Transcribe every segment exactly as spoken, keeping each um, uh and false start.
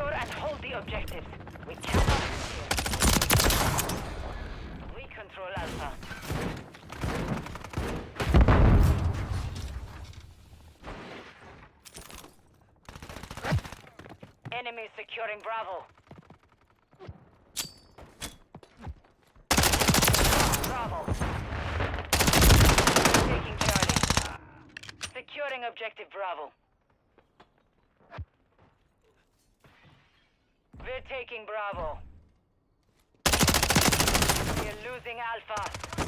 Secure and hold the objectives. We cannot lose here. We control Alpha. Enemy securing Bravo. Bravo. Taking Charlie. Securing objective Bravo. We're taking Bravo. We're losing Alpha.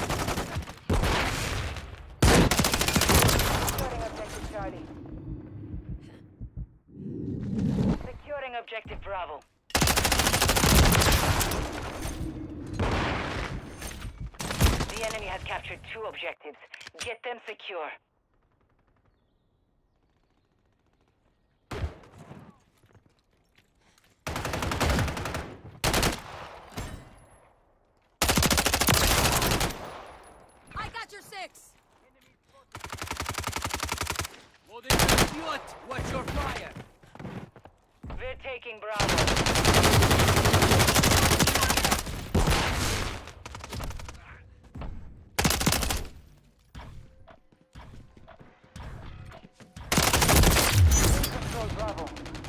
Securing objective Charlie. Securing objective Bravo. The enemy has captured two objectives. Get them secure. I got your six! Watch your fire! We're taking Bravo. Control Bravo.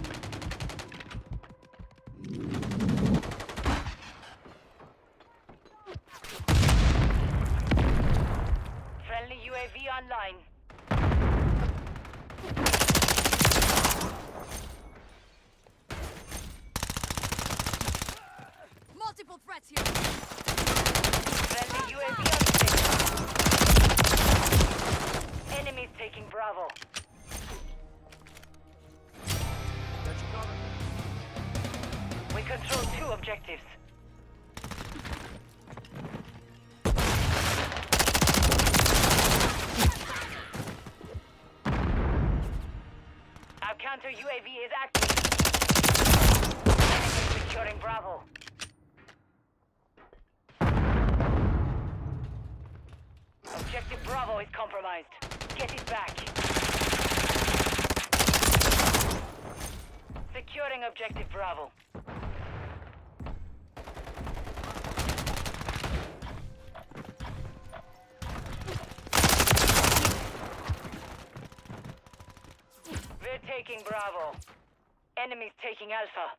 Friendly U A V online. Multiple threats here. Friendly U A V on station. Enemies taking Bravo. We control two objectives. Our counter U A V is active. Enemies securing Bravo. Objective Bravo is compromised. Get it back. Securing objective Bravo. We're taking Bravo. Enemies taking Alpha.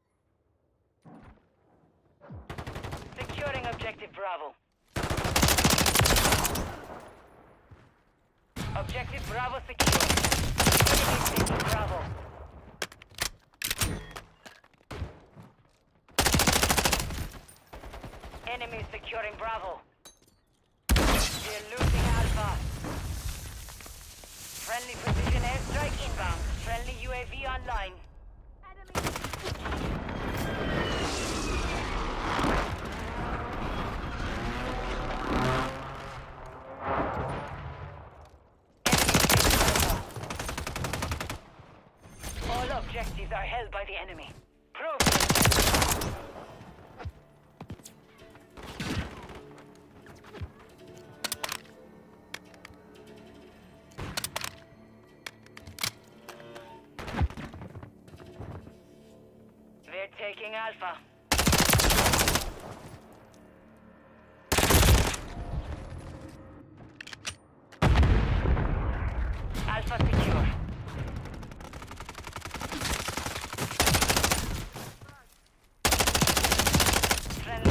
Securing objective Bravo. Objective Bravo secure. Enemies taking Bravo. Enemies securing Bravo. We're losing Alpha. Friendly precision airstrike inbound. Friendly U A V online. All objectives are held by the enemy. Prove it. We're taking Alpha. Alpha secure. Friendly.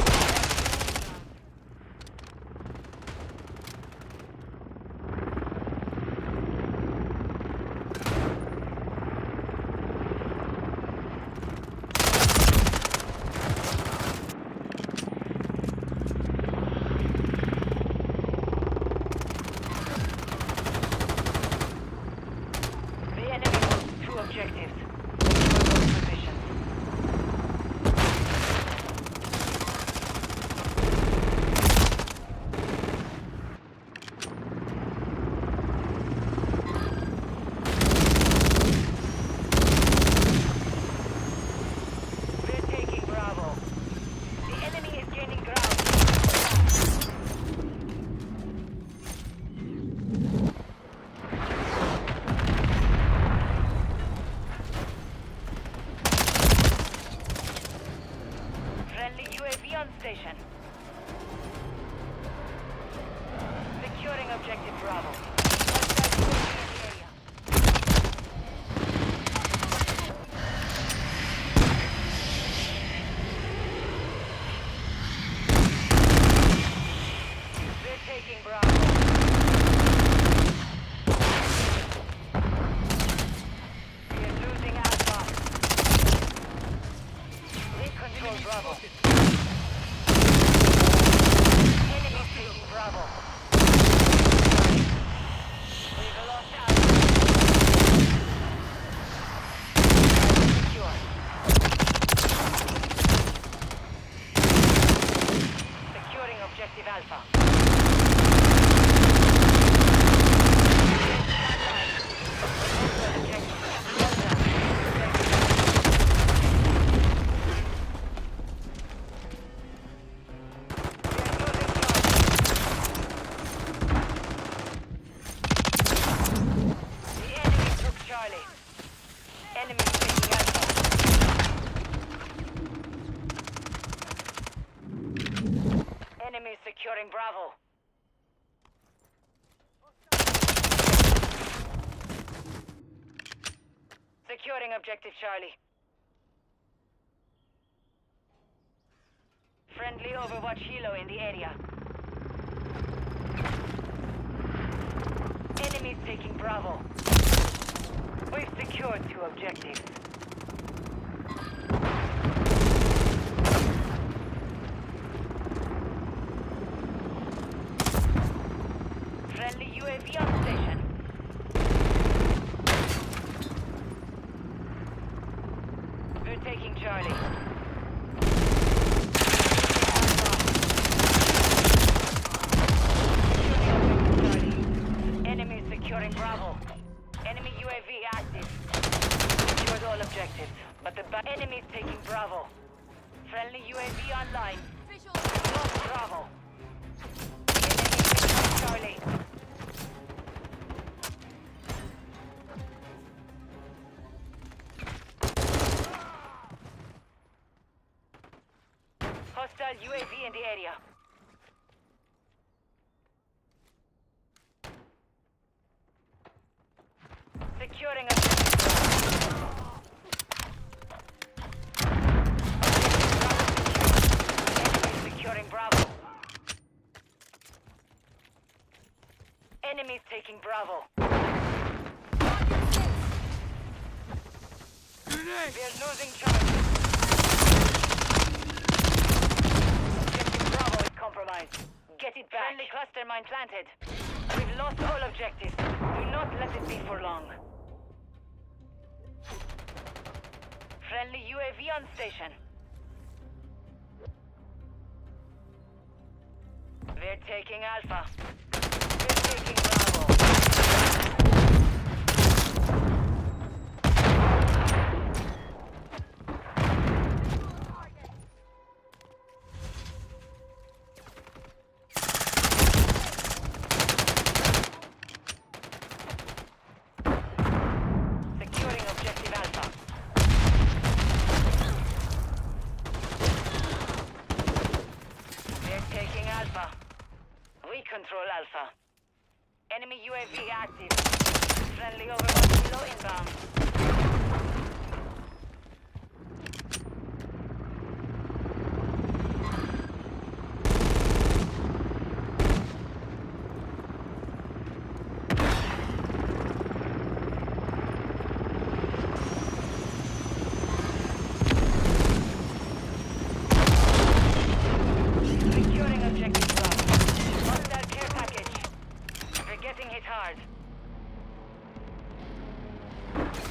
objective Bravo. Hostile U A V in the area. They're taking Bravo. We are losing Alpha. We control Bravo. Enemy taking Bravo. We've lost Alpha. Secure. Securing objective Alpha. Enemy taking Alpha. Enemy securing Bravo. Securing objective Charlie. Friendly Overwatch Helo in the area. Enemies taking Bravo. We've secured two objectives. Friendly U A V on station. We're taking Charlie. Enemy securing Bravo. Enemy U A V active. Secured all objectives, but the ba enemy's taking Bravo. Friendly U A V online. Visual. Lost Bravo. Enemy taking Charlie. Hostile U A V in the area. Securing objective Bravo. Enemy securing Bravo. Enemies taking Bravo. We're losing Charlie. Objective Bravo is compromised. Get it back. Friendly cluster mine planted. We've lost all objectives. Do not let it be for long. Friendly U A V on station. We're taking Alpha. We're taking Bravo. Securing objective Alpha. Taking Alpha. We control Alpha. Enemy U A V active. Friendly Overwatch Helo inbound. Securing objective Bravo. Hostile care package. We're getting hit hard.